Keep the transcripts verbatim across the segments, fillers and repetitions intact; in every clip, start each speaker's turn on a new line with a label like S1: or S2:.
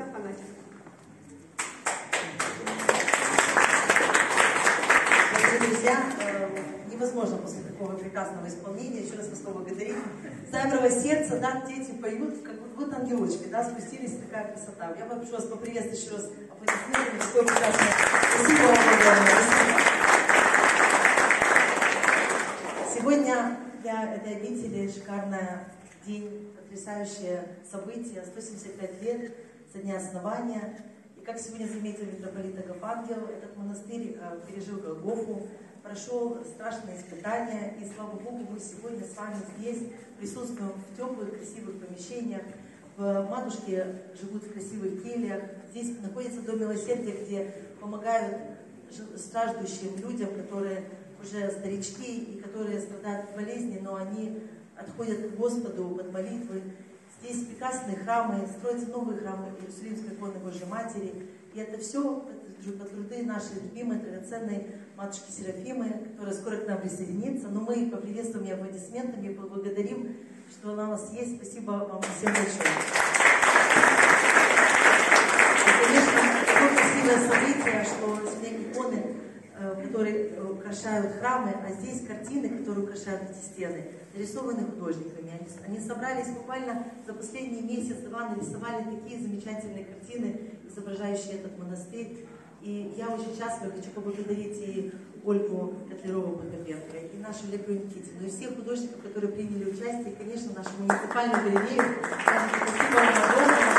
S1: Афанасьев.
S2: Дорогие друзья, невозможно после такого прекрасного исполнения, еще раз вас поблагодарить. Замерло сердце, да, дети поют, как вот, вот ангелочки, да, спустились, такая красота. Я прошу вас поприветствовать еще раз аплодисментами, такое прекрасное. Спасибо вам огромное. Сегодня для этой обители шикарный день, потрясающее событие, сто семьдесят пять лет со дня основания. И как сегодня заметил митрополит Агапангел, этот монастырь пережил Голгофу, прошел страшные испытания, и слава Богу, мы сегодня с вами здесь присутствуем в теплых, красивых помещениях. В матушке живут в красивых кельях. Здесь находится Дом Милосердия, где помогают страждущим людям, которые уже старички и которые страдают от болезни, но они отходят к Господу под молитвы. Здесь прекрасные храмы, строятся новые храмы Иерусалимской иконы Божьей Матери. И это все по труды нашей любимой, драгоценной матушки Серафимы, которая скоро к нам присоединится. Но мы поприветствуем ее аплодисментами, поблагодарим, что она у нас есть. Спасибо вам всем большое. И, конечно, такое красивое событие, что сегодня иконы, которые украшают храмы, а здесь картины, которые украшают эти стены, нарисованы художниками. Они, они собрались буквально за последний месяц-два, нарисовали такие замечательные картины, изображающие этот монастырь. И я очень счастлива, хочу поблагодарить и Ольгу Котлерову-Прокопенко, и нашу Леку Никитину, и всех художников, которые приняли участие, и, конечно, нашу муниципальную галерею. Спасибо вам огромное.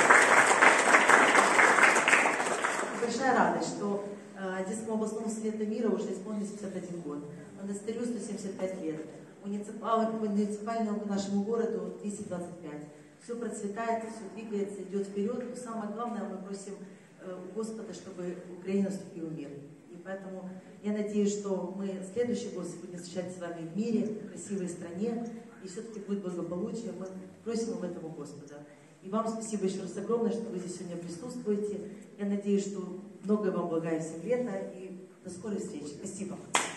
S2: Большая радость, что Одесскому областному совету мира уже исполнилось пятьдесят один год, монастырю сто семьдесят пять лет, муниципальному нашему городу двести двадцать пять. Все процветает, все двигается, идет вперед. Но самое главное, мы просим Господа, чтобы Украина вступила в мир. И поэтому я надеюсь, что мы следующий год будем встречать с вами в мире, в красивой стране, и все-таки будет благополучие. Мы просим об этом у Господа. И вам спасибо еще раз огромное, что вы здесь сегодня присутствуете. Я надеюсь, что многое вам блага и всем лета, и до скорой встречи. Спасибо.